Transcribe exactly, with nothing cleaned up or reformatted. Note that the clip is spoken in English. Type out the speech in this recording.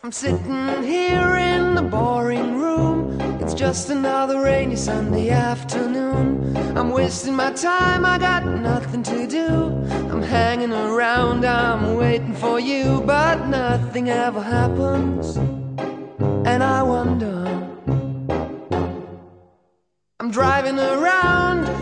I'm sitting here in the boring room. It's just another rainy Sunday afternoon. I'm wasting my time, I got nothing to do. I'm hanging around, I'm waiting for you, but nothing ever happens, and I wonder. I'm driving around